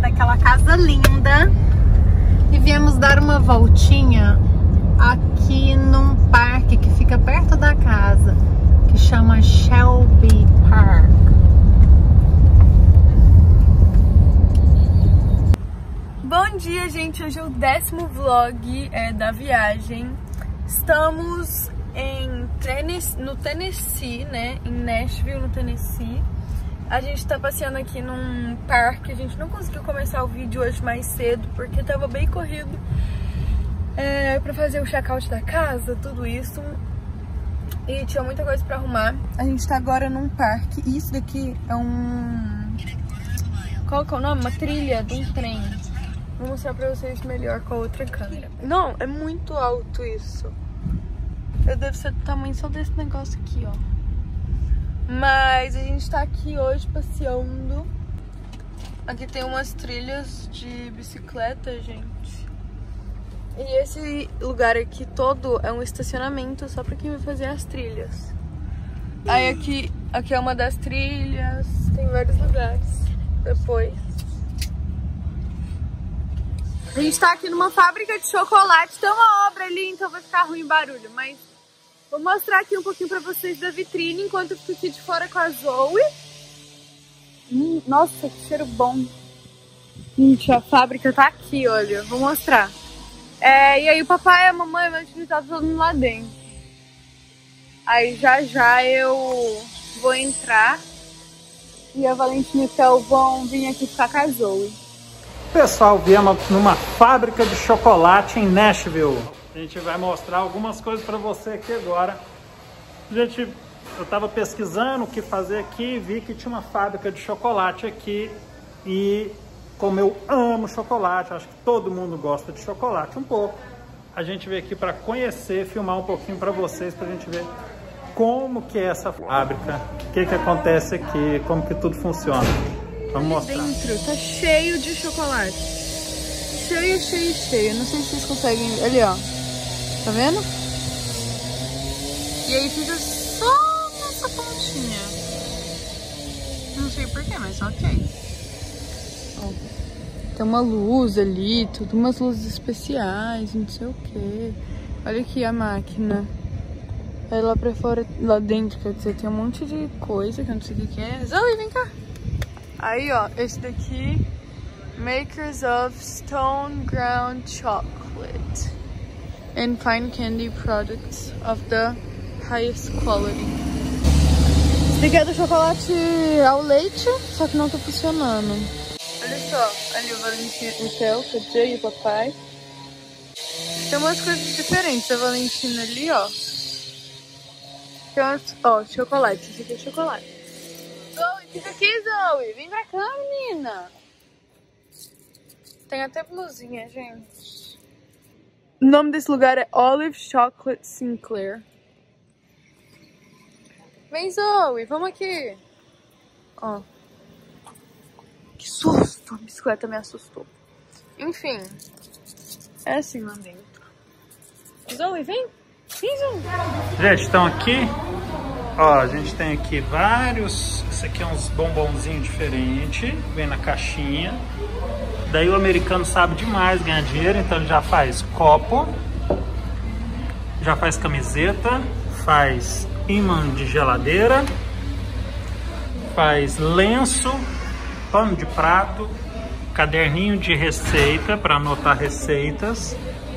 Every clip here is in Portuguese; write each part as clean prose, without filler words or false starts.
daquela casa linda. E viemos dar uma voltinha aqui num parque que fica perto da casa, que chama Shelby Park. Bom dia, gente! Hoje é o 10º vlog da viagem. Estamos no Tennessee, né? Em Nashville, no Tennessee. A gente tá passeando aqui num parque. A gente não conseguiu começar o vídeo hoje mais cedo porque tava bem corrido pra fazer o check-out da casa, tudo isso. E tinha muita coisa pra arrumar. A gente tá agora num parque. E isso daqui é qual que é o nome? Uma trilha de um trem. Vou mostrar pra vocês melhor com a outra câmera. Não, é muito alto isso. Deve ser do tamanho só desse negócio aqui, ó. Mas a gente tá aqui hoje passeando. Aqui tem umas trilhas de bicicleta, gente. E esse lugar aqui todo é um estacionamento só pra quem vai fazer as trilhas. Aí aqui é uma das trilhas. Tem vários lugares. Depois a gente tá aqui numa fábrica de chocolate. Tem uma obra ali, então vai ficar ruim o barulho. Mas vou mostrar aqui um pouquinho pra vocês da vitrine enquanto eu fico aqui de fora com a Zoe. Nossa, que cheiro bom. Gente, a fábrica tá aqui, olha. Vou mostrar. E aí o papai e a mamãe vão estar todo mundo lá dentro. Aí já eu vou entrar. E a Valentina e o Theo vão vir aqui ficar com a Zoe. Pessoal, viemos numa fábrica de chocolate em Nashville. A gente vai mostrar algumas coisas para você aqui agora. Gente, eu estava pesquisando o que fazer aqui, vi que tinha uma fábrica de chocolate aqui. E como eu amo chocolate, acho que todo mundo gosta de chocolate um pouco, a gente veio aqui para conhecer, filmar um pouquinho para vocês, para a gente ver como que é essa fábrica, o que acontece aqui, como que tudo funciona. Vamos mostrar. Dentro tá cheio de chocolate. Cheio, cheio, cheio. Não sei se vocês conseguem. Ali, ó. Tá vendo? E aí fica só nessa pontinha. Não sei porquê, mas ok. Ó. Tem uma luz ali, tudo, umas luzes especiais, não sei o que. Olha aqui a máquina. Aí lá pra fora, lá dentro, quer dizer, tem um monte de coisa que eu não sei o que é. Zoe, vem cá. Aí, ó, esse daqui, Makers of Stone Ground Chocolate and Fine Candy Products of the highest quality. Esse daqui é do chocolate ao leite, só que não tá funcionando. Olha só, ali o Valentina, o Theo, quer dizer, e o papai. Tem umas coisas diferentes, a Valentina ali, ó. Tem umas, ó, chocolate, esse aqui é chocolate. Zoe, fica aqui, Zoe. Vem pra cá, menina. Tem até blusinha, gente. O nome desse lugar é Olive Chocolate Sinclair. Vem, Zoe. Vamos aqui. Ó. Que susto. A bicicleta me assustou. Enfim. É assim lá dentro. Zoe, vem. Vem, Zoe. Gente, estão aqui. Ó, a gente tem aqui vários. Esse aqui é uns bombonzinhos diferentes. Vem na caixinha. Daí o americano sabe demais ganhar dinheiro, então ele já faz copo, já faz camiseta, faz imã de geladeira, faz lenço, pano de prato, caderninho de receita para anotar receitas,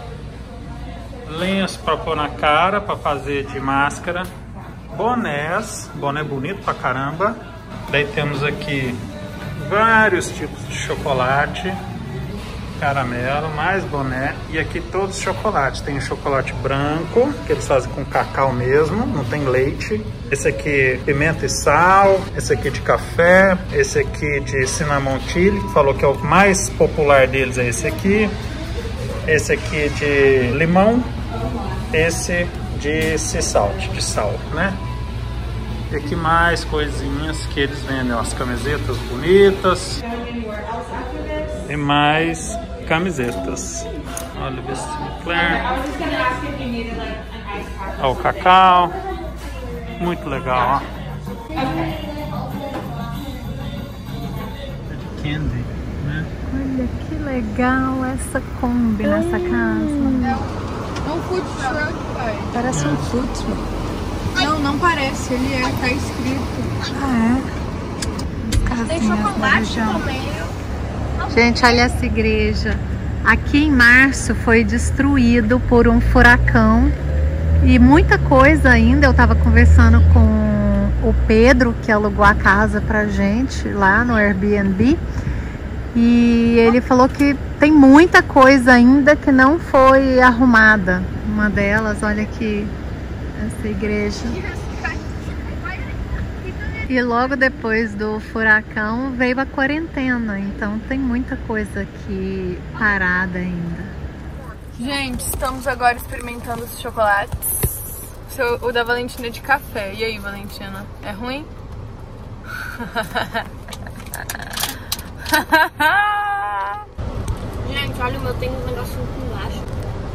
lenço para pôr na cara, para fazer de máscara, bonés, boné bonito pra caramba. Daí temos aqui vários tipos de chocolate, caramelo, mais boné. E aqui todos os chocolates. Tem o chocolate branco, que eles fazem com cacau mesmo, não tem leite. Esse aqui pimenta e sal, esse aqui de café, esse aqui de cinnamon chili, que falou que é o mais popular deles é esse aqui. Esse aqui de limão, esse de sea salt, de sal, né? E aqui mais coisinhas que eles vendem, as camisetas bonitas e mais camisetas. Olha o Sinclair. Olha o cacau, muito legal, ó. Candy. né? Olha que legal essa Kombi nessa casa. É um food truck, pai. Parece um food truck. Não, não parece. Ele tá escrito. Ah, é? Tem chocolate também. Gente, olha essa igreja. Aqui em março foi destruído por um furacão. E muita coisa ainda. Eu tava conversando com o Pedro, que alugou a casa pra gente lá no Airbnb. E ele falou que tem muita coisa ainda que não foi arrumada. Uma delas, olha aqui, essa igreja. E logo depois do furacão veio a quarentena, então tem muita coisa aqui parada ainda. Gente, estamos agora experimentando os chocolates. O da Valentina é de café. E aí, Valentina? É ruim? Gente, olha, o meu tem um negocinho aqui embaixo.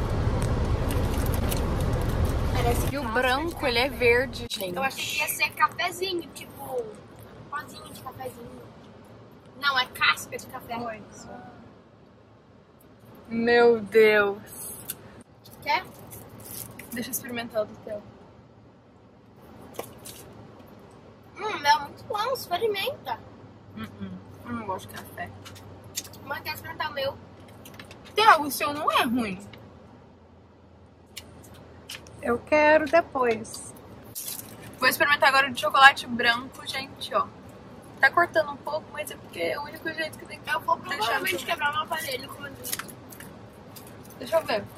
Parece que E o branco, ele é verde, gente. eu achei que ia ser cafezinho, tipo, pozinho de cafezinho. Não, é casca de café. Meu Deus. Quer? Deixa eu experimentar o do teu. Meu é muito bom, experimenta. Eu não gosto de café. Mas quer experimentar o meu? Theo, o seu não é ruim. Eu quero depois. Vou experimentar agora o de chocolate branco, gente, ó. Tá cortando um pouco, mas é porque é o único jeito que tem que... Eu vou provavelmente quebrar meu aparelho com isso. Deixa eu ver.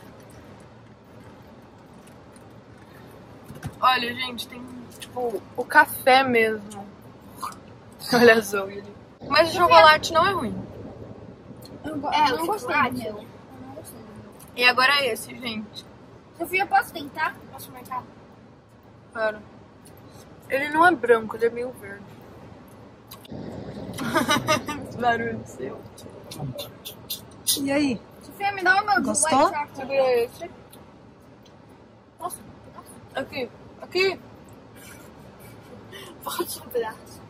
Olha, gente, tem, tipo, o café mesmo. Olha a Zoe ali. Mas o chocolate não é ruim. Eu não gostei do meu. Eu não gostei do meu. E agora é esse, gente. Sofia, posso tentar? Posso marcar? Claro. Ele não é branco, ele é meio verde. Esse barulho seu. E aí? Sofia, me dá o meu Gostou? white chocolate. Segura esse. Posso? Aqui. Aqui. Pode um pedaço.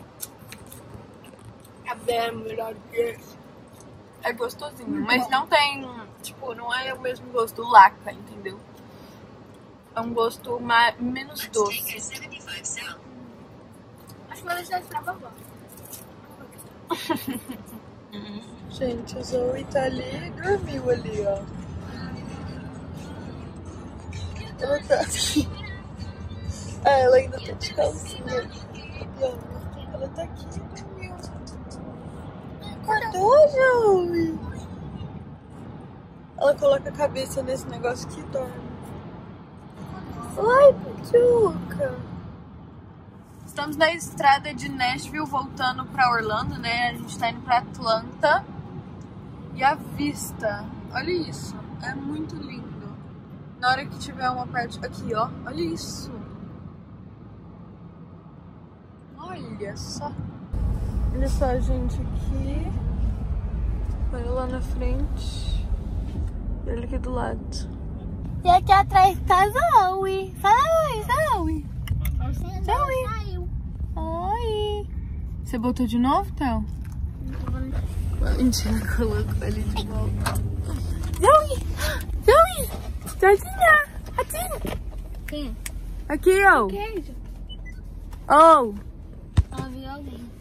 É bem melhor que esse. É gostosinho, mas não tem, tipo, não é o mesmo gosto do Laca, entendeu? É um gosto menos doce. Acho que vou deixar isso pra vovó. Gente, a Zoe tá ali e dormiu ali, ó. Ela tá aqui. Ah, ela ainda tá de calcinha. E, ó, ela tá aqui e dormiu. Acordou, Zoe? Ela coloca a cabeça nesse negócio que dorme. Oi, Pichuca. Estamos na estrada de Nashville voltando pra Orlando, né? A gente tá indo pra Atlanta. E a vista, olha isso, é muito lindo. Na hora que tiver uma parte aqui, ó, olha isso. Olha só. Olha só, gente, aqui. Olha lá na frente. E olha aqui do lado. E aqui atrás tá a Zoe. Fala oi, Zoe. Zoe. Oi. Você botou de novo, Theo? Valentina colocou ali de volta. Zoe! Zoe! Tadinha! Aqui! Quem? Aqui, ó! Queijo. Oh! Ela viu alguém.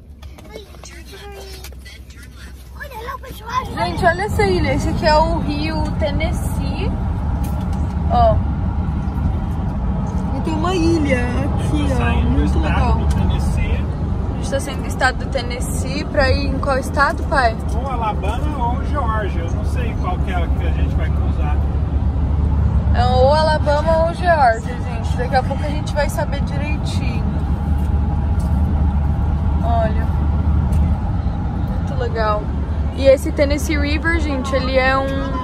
Olha lá o pessoal. Gente, olha essa ilha. Esse aqui é o rio Tennessee. Ó. E tem uma ilha aqui, ó. Muito legal. A gente tá saindo do estado do Tennessee pra ir em qual estado, pai? Ou Alabama ou Geórgia. Eu não sei qual que é que a gente vai cruzar. É ou Alabama ou Geórgia, gente. Daqui a pouco a gente vai saber direitinho. Olha. Muito legal. E esse Tennessee River, gente, ele é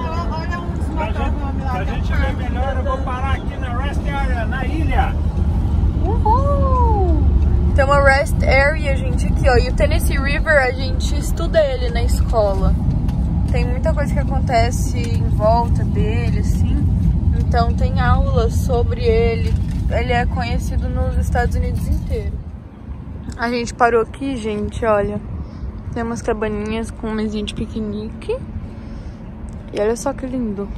Pra gente ver melhor, eu vou parar aqui na Rest Area, na ilha. Uhul! Tem uma rest area, gente, aqui, ó. E o Tennessee River, a gente estuda ele na escola. Tem muita coisa que acontece em volta dele, assim. Então tem aulas sobre ele. Ele é conhecido nos Estados Unidos inteiro. A gente parou aqui, gente, olha. Tem umas cabaninhas com mesinha de piquenique. E olha só que lindo.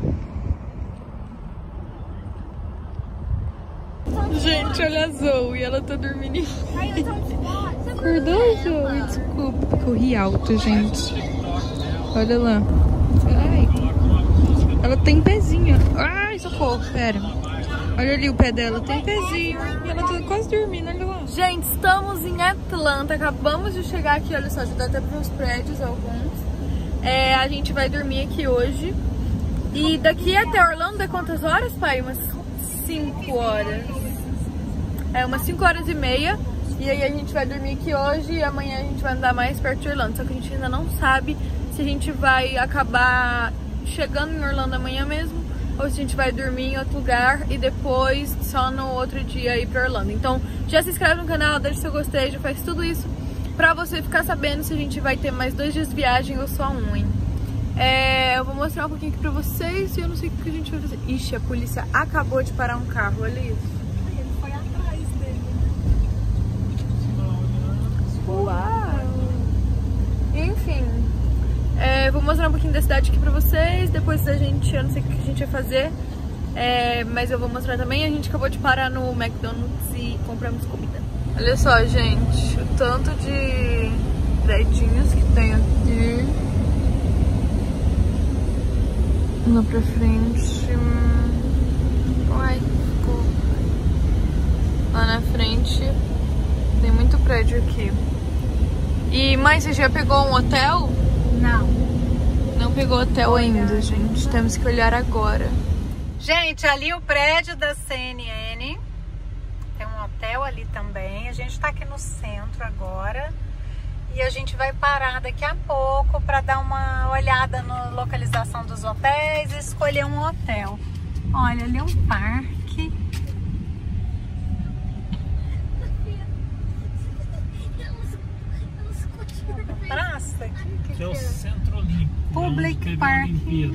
Gente, olha a Zoe, ela tá dormindo. Acordou, Zoe? Desculpa, corri alto, gente. Olha lá. Ai. Ela tem pezinho. Ai, socorro, pera. Olha ali o pé dela, tem pezinho. E ela tá quase dormindo, olha lá. Gente, estamos em Atlanta. Acabamos de chegar aqui, olha só, já dá até para os prédios alguns. A gente vai dormir aqui hoje. E daqui até Orlando é quantas horas, pai? Umas 5 horas. Umas 5 horas e meia. E aí a gente vai dormir aqui hoje e amanhã a gente vai andar mais perto de Orlando. Só que a gente ainda não sabe se a gente vai acabar chegando em Orlando amanhã mesmo ou se a gente vai dormir em outro lugar e depois só no outro dia ir pra Orlando. Então já se inscreve no canal, deixa seu gostei, já faz tudo isso pra você ficar sabendo se a gente vai ter mais 2 dias de viagem ou só um, hein? Eu vou mostrar um pouquinho aqui pra vocês e eu não sei o que a gente vai fazer. Ixi, a polícia acabou de parar um carro, olha isso. Ele foi atrás dele. Uau! Enfim, vou mostrar um pouquinho da cidade aqui pra vocês. Depois eu não sei o que a gente vai fazer, mas eu vou mostrar também. A gente acabou de parar no McDonald's e compramos comida. Olha só, gente, o tanto de prédios que tem aqui. Lá pra frente. Ai, ficou. Lá na frente tem muito prédio aqui. E, mãe, você já pegou um hotel? Não. Não pegou hotel ainda, gente. Temos que olhar agora. Gente, ali o prédio da CNN. Tem um hotel ali também. A gente tá aqui no centro agora. E a gente vai parar daqui a pouco para dar uma olhada na localização dos hotéis e escolher um hotel. Olha, ali é um parque. Praça? Que é o Centro Olímpico. Public Park.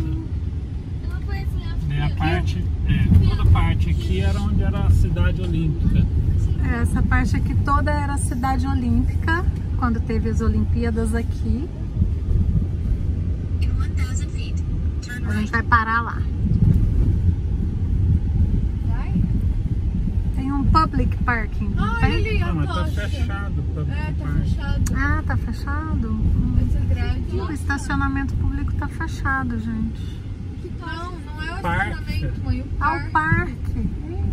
Toda a parte aqui era onde era a cidade olímpica. Essa parte aqui toda era a cidade olímpica, quando teve as Olimpíadas aqui. A gente vai parar lá. Tem um public parking. Não, mas tá fechado o public park. Fechado. Ah, tá fechado? Essa grade. O estacionamento público tá fechado, gente. Não é o Parque. estacionamento, mãe. O Ah, parque. o parque.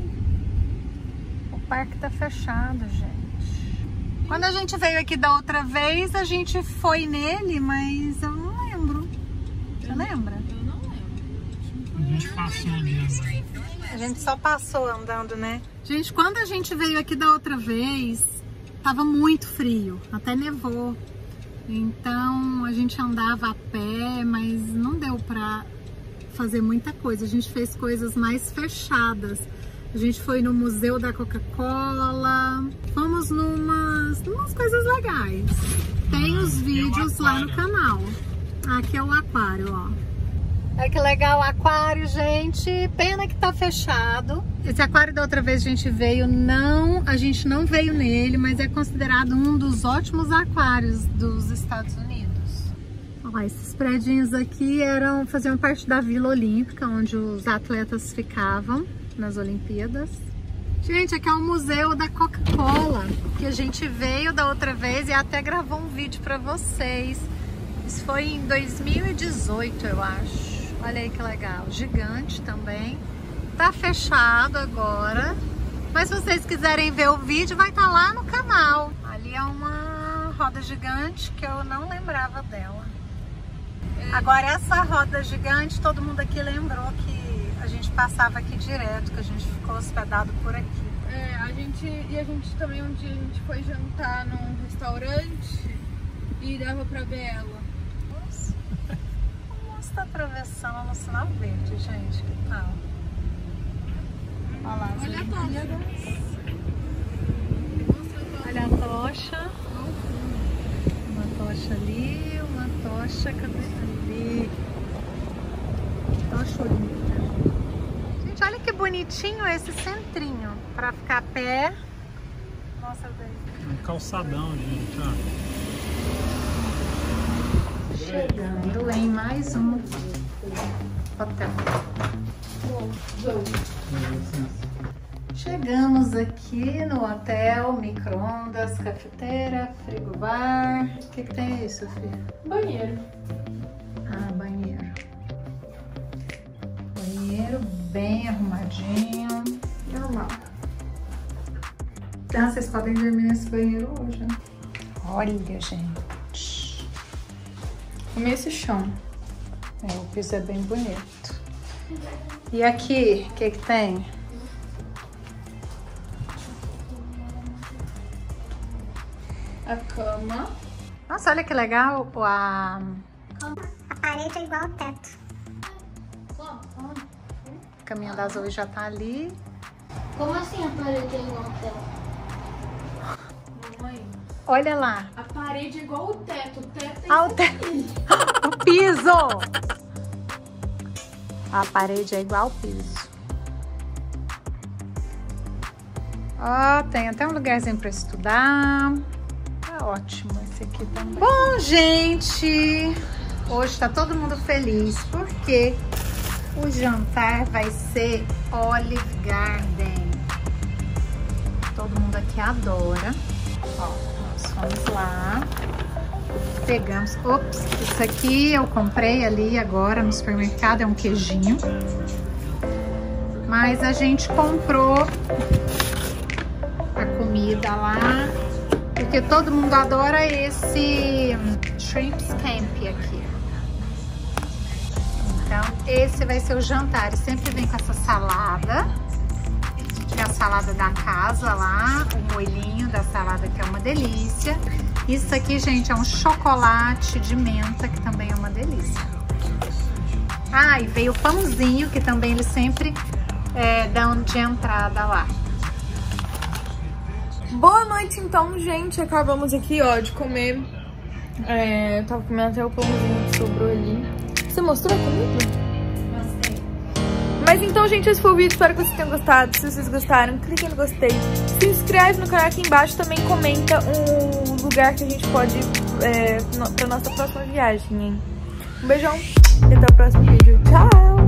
O parque tá fechado, gente. Quando a gente veio aqui da outra vez, a gente foi nele, mas eu não lembro. Você lembra? Eu não lembro. A gente passou ali andando. A gente só passou andando, né? Gente, quando a gente veio aqui da outra vez, tava muito frio, até nevou. Então a gente andava a pé, mas não deu pra fazer muita coisa. A gente fez coisas mais fechadas. A gente foi no Museu da Coca-Cola, fomos numas coisas legais. Tem os vídeos lá no canal. Aqui é o aquário, ó. Olha que legal o aquário, gente. Pena que tá fechado. Esse aquário da outra vez a gente veio, a gente não veio nele, mas é considerado um dos ótimos aquários dos Estados Unidos. Ó, esses prédios aqui faziam parte da Vila Olímpica, onde os atletas ficavam nas Olimpíadas. Gente, aqui é o Museu da Coca-Cola, que a gente veio da outra vez e até gravou um vídeo pra vocês. Isso foi em 2018, eu acho. Olha aí que legal. Gigante também. Tá fechado agora. Mas se vocês quiserem ver o vídeo, vai estar lá no canal. Ali é uma roda gigante que eu não lembrava dela. Agora essa roda gigante, todo mundo aqui lembrou que a gente passava aqui direto, que a gente ficou hospedado por aqui. A gente também um dia a gente foi jantar num restaurante e dava pra ver ela. Nossa, o moço tá atravessando no sinal verde, gente, que tal? Olha lá, Olha a tocha. olha a tocha. Uma tocha ali, uma tocha, cadê ali? Tocha olímpica. Gente, olha que bonitinho esse centrinho pra ficar a pé. Nossa, daí. Um calçadão, gente, ó. Chegando em mais um hotel. Chegamos aqui no hotel, micro-ondas, cafeteira, frigobar. O que tem aí, Sofia? Banheiro. Ah, banheiro. Banheiro bem arrumadinho. Normal. Ah, vocês podem dormir nesse banheiro hoje, né? Olha, gente. Comer esse chão. É, o piso é bem bonito. E aqui, o que tem? A cama. Nossa, olha que legal. A parede é igual ao teto. O caminho das uvas já tá ali. Como assim a parede é igual ao teto? Mamãe, Olha lá. a parede é igual o teto. O teto é Ah, o piso! A parede é igual ao piso. Ó, tem até um lugarzinho para estudar. Tá ótimo esse aqui também. Bom, gente, hoje tá todo mundo feliz porque o jantar vai ser Olive Garden. Todo mundo aqui adora. Ó, nós fomos lá. Pegamos, ops, isso aqui eu comprei ali agora no supermercado, é um queijinho. Mas a gente comprou a comida lá, porque todo mundo adora esse shrimp scampi aqui. Então esse vai ser o jantar, e sempre vem com essa salada, que é a salada da casa lá, o molhinho da salada que é uma delícia. Isso aqui, gente, é um chocolate de menta, que também é uma delícia. Ah, e veio o pãozinho, que também eles sempre dão de entrada lá. Boa noite, então, gente. Acabamos aqui, ó, de comer. Eu tava comendo até o pãozinho que sobrou ali. Você mostrou a comida? Gostei. Mas então, gente, esse foi o vídeo. Espero que vocês tenham gostado. Se vocês gostaram, clique no gostei. Se inscreve no canal aqui embaixo. Também comenta um lugar que a gente pode ir pra nossa próxima viagem, hein? Um beijão e até o próximo vídeo. Tchau!